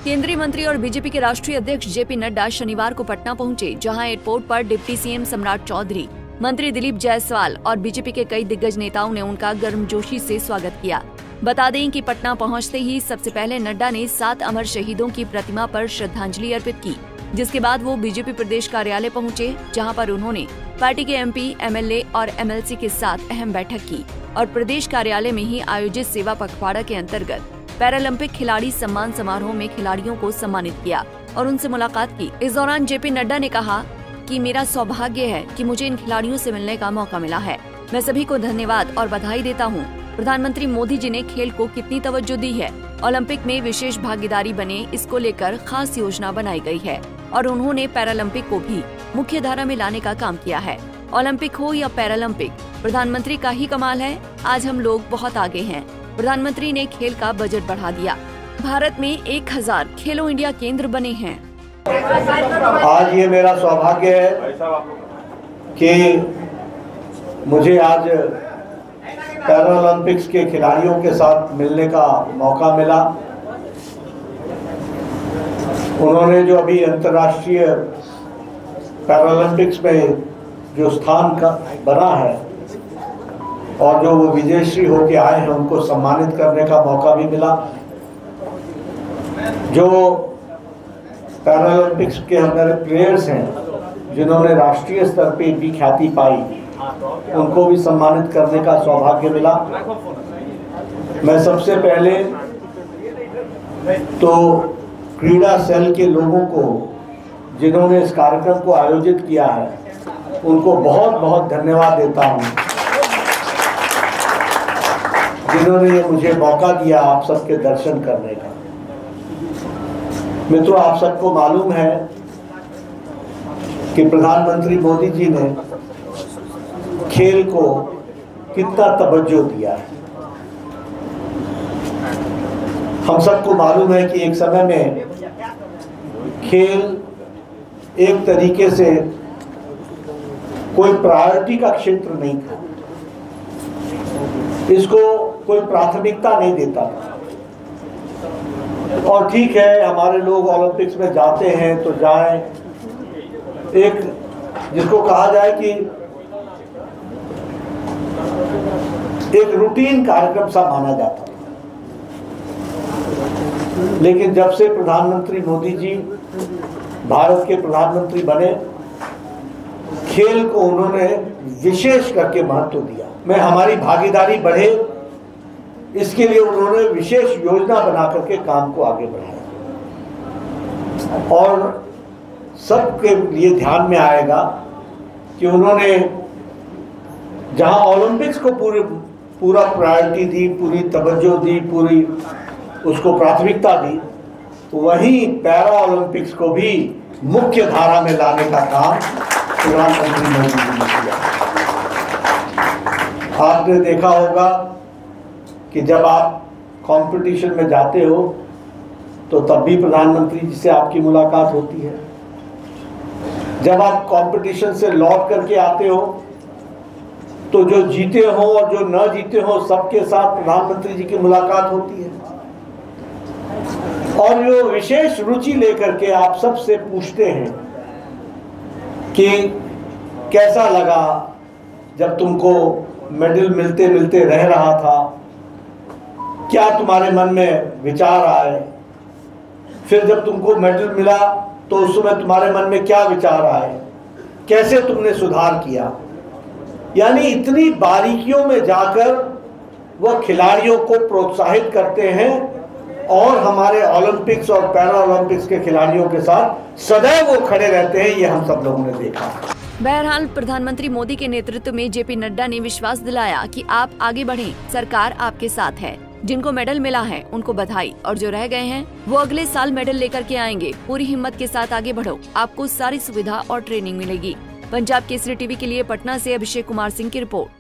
केंद्रीय मंत्री और बीजेपी के राष्ट्रीय अध्यक्ष जेपी नड्डा शनिवार को पटना पहुंचे, जहां एयरपोर्ट पर डिप्टी सीएम सम्राट चौधरी, मंत्री दिलीप जायसवाल और बीजेपी के कई दिग्गज नेताओं ने उनका गर्मजोशी से स्वागत किया। बता दें कि पटना पहुंचते ही सबसे पहले नड्डा ने 7 अमर शहीदों की प्रतिमा पर श्रद्धांजलि अर्पित की, जिसके बाद वो बीजेपी प्रदेश कार्यालय पहुंचे, जहां पर उन्होंने पार्टी के एमपी, एमएलए और एमएलसी के साथ अहम बैठक की और प्रदेश कार्यालय में ही आयोजित सेवा पखवाड़ा के अंतर्गत पैरालंपिक खिलाड़ी सम्मान समारोह में खिलाड़ियों को सम्मानित किया और उनसे मुलाकात की। इस दौरान जेपी नड्डा ने कहा कि मेरा सौभाग्य है कि मुझे इन खिलाड़ियों से मिलने का मौका मिला है। मैं सभी को धन्यवाद और बधाई देता हूँ। प्रधानमंत्री मोदी जी ने खेल को कितनी तवज्जो दी है। ओलंपिक में विशेष भागीदारी बने, इसको लेकर खास योजना बनाई गई है और उन्होंने पैरालंपिक को भी मुख्य धारा में लाने का काम किया है। ओलंपिक हो या पैरालंपिक, प्रधानमंत्री का ही कमाल है। आज हम लोग बहुत आगे हैं। प्रधानमंत्री ने खेल का बजट बढ़ा दिया। भारत में 1000 खेलो इंडिया केंद्र बने हैं। आज ये मेरा सौभाग्य है कि मुझे आज पैरालंपिक्स के खिलाड़ियों के साथ मिलने का मौका मिला। उन्होंने जो अभी अंतर्राष्ट्रीय पैरालंपिक्स में जो स्थान का बना है और जो वो विजयश्री होके आए हैं, उनको सम्मानित करने का मौका भी मिला। जो पैरालंपिक्स के हमारे प्लेयर्स हैं जिन्होंने राष्ट्रीय स्तर पे भी ख्याति पाई, उनको भी सम्मानित करने का सौभाग्य मिला। मैं सबसे पहले तो क्रीड़ा सेल के लोगों को जिन्होंने इस कार्यक्रम को आयोजित किया है, उनको बहुत बहुत धन्यवाद देता हूँ, जिन्होंने ये मुझे मौका दिया आप सबके दर्शन करने का। मित्रों, आप सबको मालूम है कि प्रधानमंत्री मोदी जी ने खेल को कितना तवज्जो दिया है। हम सबको मालूम है कि एक समय में खेल एक तरीके से कोई प्रायोरिटी का क्षेत्र नहीं था, इसको कोई प्राथमिकता नहीं देता था। और ठीक है, हमारे लोग ओलंपिक्स में जाते हैं तो जाएं, एक जिसको कहा जाए कि एक रूटीन कार्यक्रम सा माना जाता था। लेकिन जब से प्रधानमंत्री मोदी जी भारत के प्रधानमंत्री बने, खेल को उन्होंने विशेष करके महत्व दिया। में हमारी भागीदारी बढ़े, इसके लिए उन्होंने विशेष योजना बना करके काम को आगे बढ़ाया। और सबके लिए ध्यान में आएगा कि उन्होंने जहां ओलंपिक्स को पूरा प्रायोरिटी दी, पूरी तवज्जो दी, पूरी उसको प्राथमिकता दी, तो वहीं पैरा ओलंपिक्स को भी मुख्य धारा में लाने का काम प्रधानमंत्री मोदी जी ने किया। आपने देखा होगा कि जब आप कंपटीशन में जाते हो तो तब भी प्रधानमंत्री जी से आपकी मुलाकात होती है। जब आप कंपटीशन से लौट करके आते हो तो जो जीते हो और जो न जीते हो, सबके साथ प्रधानमंत्री जी की मुलाकात होती है। और जो विशेष रुचि लेकर के आप सबसे पूछते हैं कि कैसा लगा जब तुमको मेडल मिलते मिलते रह रहा था, क्या तुम्हारे मन में विचार आए, फिर जब तुमको मेडल मिला तो उस समय तुम्हारे मन में क्या विचार आए, कैसे तुमने सुधार किया। यानी इतनी बारीकियों में जाकर वह खिलाड़ियों को प्रोत्साहित करते हैं और हमारे ओलंपिक्स और पैरा ओलंपिक्स के खिलाड़ियों के साथ सदैव वो खड़े रहते हैं। ये हम सब लोगों ने देखा। बहरहाल प्रधानमंत्री मोदी के नेतृत्व में जेपी नड्डा ने विश्वास दिलाया कि आप आगे बढ़ें, सरकार आपके साथ है। जिनको मेडल मिला है उनको बधाई और जो रह गए हैं वो अगले साल मेडल लेकर के आएंगे। पूरी हिम्मत के साथ आगे बढ़ो, आपको सारी सुविधा और ट्रेनिंग मिलेगी। पंजाब केसरी टीवी के लिए पटना से अभिषेक कुमार सिंह की रिपोर्ट।